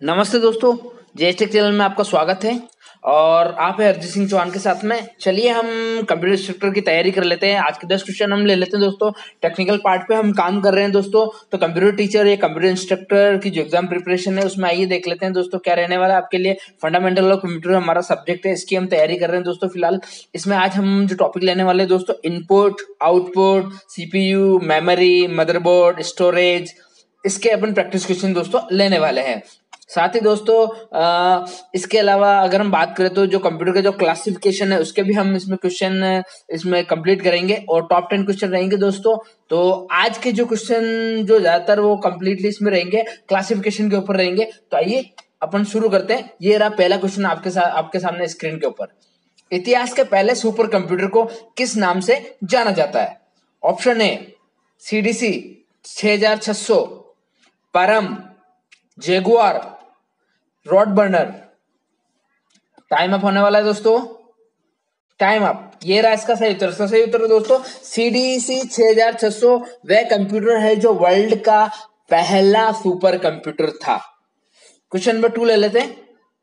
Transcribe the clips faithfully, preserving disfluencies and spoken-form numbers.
नमस्ते दोस्तों, जेएसटेक चैनल में आपका स्वागत है और आप है अरिजीत सिंह चौहान के साथ में। चलिए हम कंप्यूटर इंस्ट्रक्टर की तैयारी कर लेते हैं। आज के दस क्वेश्चन हम ले लेते हैं दोस्तों। टेक्निकल पार्ट पे हम काम कर रहे हैं दोस्तों। तो कंप्यूटर टीचर या कंप्यूटर इंस्ट्रक्टर की जो एग्जाम प्रिपरेशन है उसमें आइए देख लेते हैं दोस्तों क्या रहने वाला है आपके लिए। फंडामेंटल ऑफ कंप्यूटर हमारा सब्जेक्ट है, इसकी हम तैयारी कर रहे हैं दोस्तों। फिलहाल इसमें आज हम जो टॉपिक लेने वाले हैं दोस्तों, input, output, CPU, memory, motherboard, storage, इसके अपन प्रैक्टिस क्वेश्चन दोस्तों लेने वाले हैं। साथ ही दोस्तों आ, इसके अलावा अगर हम बात करें तो जो कंप्यूटर का जो क्लासिफिकेशन है उसके भी हम इसमें क्वेश्चन इसमें कंप्लीट करेंगे और टॉप टेन क्वेश्चन रहेंगे दोस्तों। तो आज के जो क्वेश्चन जो ज्यादातर वो कंप्लीटली इसमें रहेंगे, क्लासिफिकेशन के ऊपर रहेंगे। तो आइए अपन शुरू करते हैं। ये रहा पहला क्वेश्चन आपके साथ आपके सामने स्क्रीन के ऊपर। इतिहास के पहले सुपर कंप्यूटर को किस नाम से जाना जाता है? ऑप्शन ए सीडीसी छह हजार छह सौ, Param, Jaguar, Roadrunner. Time up होने वाला है दोस्तों, टाइम अप। ये रहा इसका सही उत्तर। इसका सही उत्तर है दोस्तों सीडीसी छह हजार छह सौ। वह कंप्यूटर है जो वर्ल्ड का पहला सुपर कंप्यूटर था। क्वेश्चन नंबर टू ले लेते हैं।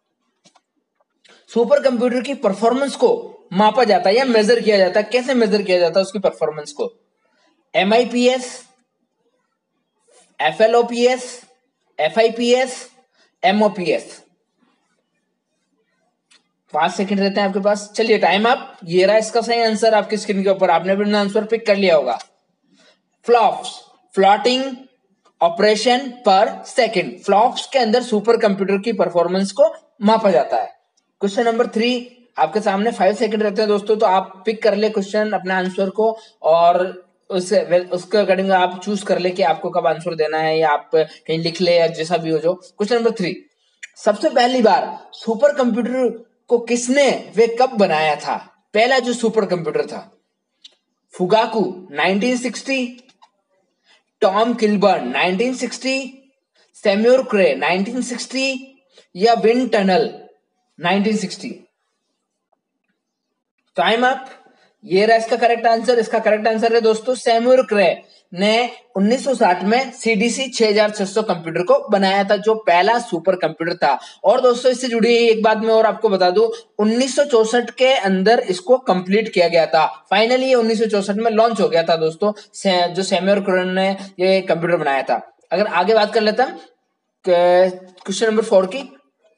सुपर कंप्यूटर की परफॉर्मेंस को मापा जाता है या मेजर किया जाता है, कैसे मेजर किया जाता है उसकी परफॉर्मेंस को? M I P S, F L O P S, F I P S, M O P S. पांच सेकंड रहते हैं आपके पास। चलिए टाइम अप। ये रहा इसका सही आंसर आपकी स्क्रीन के ऊपर। आपने अपना आंसर पिक कर लिया होगा। फ्लॉप्स, फ्लोटिंग ऑपरेशन पर सेकंड। फ्लॉप्स के अंदर सुपर कंप्यूटर की परफॉर्मेंस को मापा जाता है। क्वेश्चन नंबर थ्री आपके सामने फाइव सेकंड रहते हैं दोस्तों, तो आप पिक कर ले क्वेश्चन अपने आंसर को और उससे उसके अकॉर्डिंग आप चूज कर ले कि आपको कब आंसर देना है या आप कहीं लिख ले या जैसा भी हो जो। क्वेश्चन नंबर थ्री, सबसे पहली बार सुपर कंप्यूटर को किसने वे कब बनाया था? पहला जो सुपर कंप्यूटर था, Fugaku nineteen sixty, Tom Kilburn nineteen sixty, Samuel Cray nineteen sixty या wind tunnel nineteen sixty. Time up. ये रहा इसका करेक्ट आंसर। इसका करेक्ट आंसर है दोस्तों सैम्यूअल क्रे ने उन्नीस सौ साठ में सीडीसी छह हजार छह सौ कंप्यूटर को बनाया था, जो पहला सुपर कंप्यूटर था। और दोस्तों इससे जुड़ी एक बात मैं और आपको बता दूं, उन्नीस सौ चौसठ के अंदर इसको कंप्लीट किया गया था। फाइनली ये उन्नीस सौ चौसठ में लॉन्च हो गया था दोस्तों, जो सैम्यूअल क्रे ने ये कंप्यूटर बनाया था। अगर आगे बात कर लेता हूं क्वेश्चन नंबर फोर की,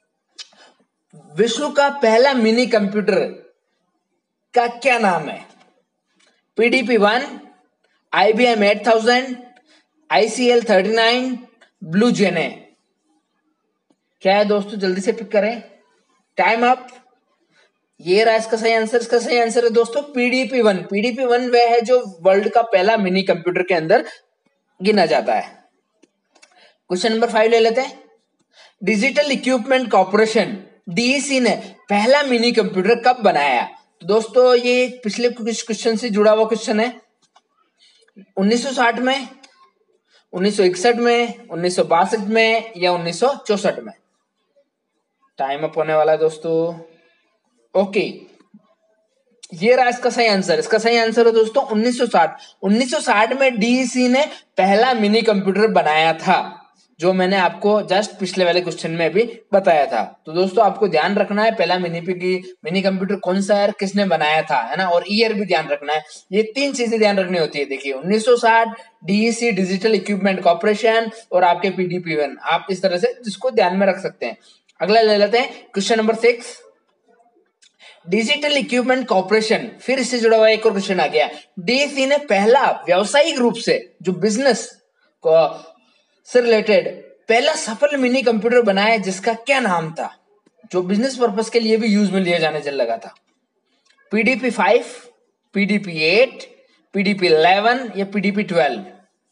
विश्व का पहला मिनी कंप्यूटर का क्या नाम है? PDP one, IBM eight thousand, ICL thirty nine, Blue Gene. क्या है दोस्तों, जल्दी से पिक करें। Time up. ये रहा इसका सही आंसर। इसका सही आंसर है दोस्तों पीडीपी वन। पीडीपी वन वह है जो वर्ल्ड का पहला मिनी कंप्यूटर के अंदर गिना जाता है। क्वेश्चन नंबर फाइव ले लेते हैं। डिजिटल इक्विपमेंट कॉर्पोरेशन डीईसी ने पहला मिनी कंप्यूटर कब बनाया? तो दोस्तों ये पिछले कुछ क्वेश्चन से जुड़ा हुआ क्वेश्चन है। उन्नीस सौ साठ में, उन्नीस सौ इकसठ में, उन्नीस सौ बासठ में या उन्नीस सौ चौसठ में? टाइम अप होने वाला है दोस्तों। ओके, ये रहा इसका सही आंसर। इसका सही आंसर है दोस्तों उन्नीस सौ साठ। उन्नीस सौ साठ में डीईसी ने पहला मिनी कंप्यूटर बनाया था, जो मैंने आपको जस्ट पिछले वाले क्वेश्चन में भी बताया था। तो दोस्तों आपको ध्यान रखना है पहला मिनी की मिनी कंप्यूटर कौन सा है, किसने बनाया था, है ना, और ईयर भी ध्यान रखना है। ये तीन चीजें ध्यान रखनी होती है। देखिए उन्नीस सौ साठ, डीईसी डिजिटल इक्विपमेंट कॉर्पोरेशन और आपके पीडीपी वन, आप इस तरह से जिसको ध्यान में रख सकते हैं। अगला ले लेते हैं question number six. Digital equipment corporation, फिर इससे जुड़ा हुआ एक और क्वेश्चन आ गया। डीईसी ने पहला व्यावसायिक रूप से जो बिजनेस से रिलेटेड पहला सफल मिनी कंप्यूटर बनाया जिसका क्या नाम था, जो बिजनेस पर्पस के लिए भी यूज में लिया जाने चल लगा था? PDP five, PDP eight, PDP eleven या पीडीपी ट्वेल्व?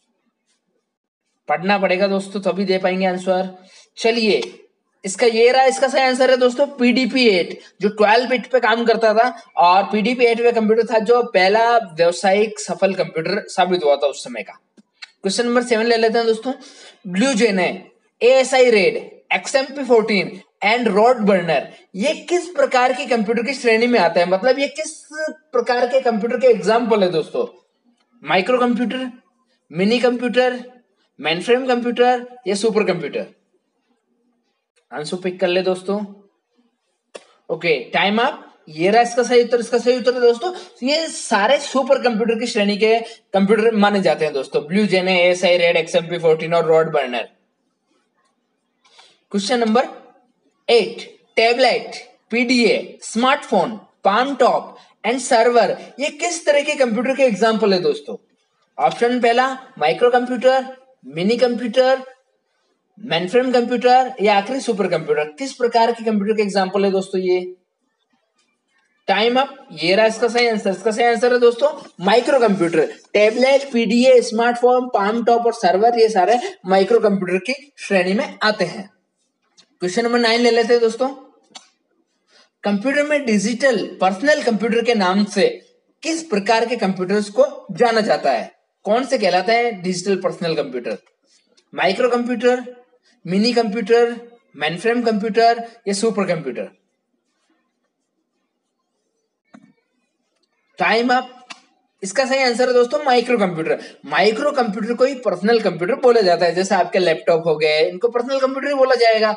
पढ़ना पड़ेगा दोस्तों तभी दे पाएंगे आंसर। चलिए इसका ये रहा इसका सही आंसर है दोस्तों पीडीपी एट, जो ट्वेल्व बिट पे काम करता था। और पीडीपी एट वे कंप्यूटर था जो पहला व्यावसायिक सफल कंप्यूटर साबित हुआ था उस समय का। क्वेश्चन नंबर सेवन ले लेते हैं दोस्तों। Blue Gene, ASI Red, XMP fourteen and Roadrunner, ये किस प्रकार के कंप्यूटर की श्रेणी में आता है? मतलब ये किस प्रकार के कंप्यूटर के एग्जाम्पल है दोस्तों? Micro computer, mini computer, mainframe computer या सुपर कंप्यूटर? आंसर पिक कर ले दोस्तों। Okay time up. ये रहा इसका सही उत्तर। इसका सही उत्तर है दोस्तों, ये सारे सुपर कंप्यूटर की श्रेणी के कंप्यूटर माने जाते हैं दोस्तों। Blue Gene, ASI, Red, XMP fourteen और Roadrunner. Question number eight, tablet, PDA, smartphone, palmtop and server ये किस तरह के कंप्यूटर के एग्जाम्पल है दोस्तों? ऑप्शन पहला micro computer, mini computer, mainframe computer या आखिरी सुपर कंप्यूटर। किस प्रकार के कंप्यूटर के एग्जाम्पल है दोस्तों ये? Time up. ये रहा इसका सही आंसर। इसका सही आंसर है दोस्तों micro computer. Tablet, PDA, smartphone, palmtop और सर्वर ये सारे माइक्रो कंप्यूटर की श्रेणी में आते हैं। क्वेश्चन नंबर नाइन ले लेते हैं दोस्तों। कंप्यूटर में डिजिटल पर्सनल कंप्यूटर के नाम से किस प्रकार के कंप्यूटर्स को जाना जाता है? कौन से कहलाते हैं digital personal computer? Micro computer, mini computer, mainframe computer या सुपर कंप्यूटर? Time up. इसका सही आंसर है दोस्तों माइक्रो कंप्यूटर। माइक्रो कंप्यूटर को ही पर्सनल कंप्यूटर बोला जाता है। जैसे आपके लैपटॉप हो गए, इनको पर्सनल कंप्यूटर ही बोला जाएगा।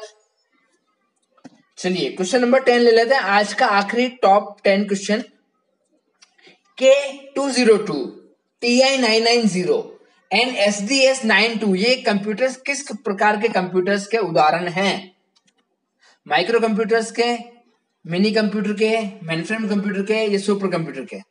चलिए क्वेश्चन नंबर टेन ले लेते हैं, आज का आखिरी top ten question. K two zero two, T I nine nine zero and S D S nine two ये कंप्यूटर्स किस प्रकार के कंप्यूटर्स के उदाहरण हैं? माइक्रो कंप्यूटर्स के, मिनी कंप्यूटर के, मेनफ्रेम कंप्यूटर के या सुपर कंप्यूटर के?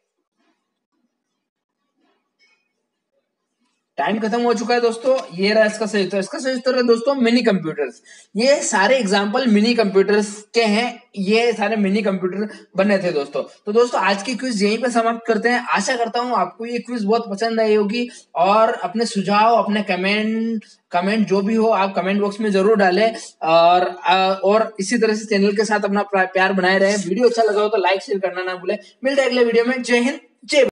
टाइम खत्म हो चुका है दोस्तों। ये रहा इसका सही उत्तर। इसका सही उत्तर है दोस्तों मिनी कंप्यूटर्स। ये सारे एग्जांपल मिनी कंप्यूटर्स के हैं। ये सारे मिनी कंप्यूटर बने थे दोस्तों। तो दोस्तों आज की क्विज यहीं पे समाप्त करते हैं। आशा करता हूं आपको ये क्विज बहुत पसंद आई होगी और अपने सुझाव, अपने कमेंट कमेंट जो भी हो आप कमेंट बॉक्स में जरूर डालें और और इसी तरह से चैनल के साथ अपना प्यार बनाए रहे। वीडियो अच्छा लगा हो तो लाइक शेयर करना ना भूलें। मिलते हैं अगले वीडियो में। जय हिंद, जय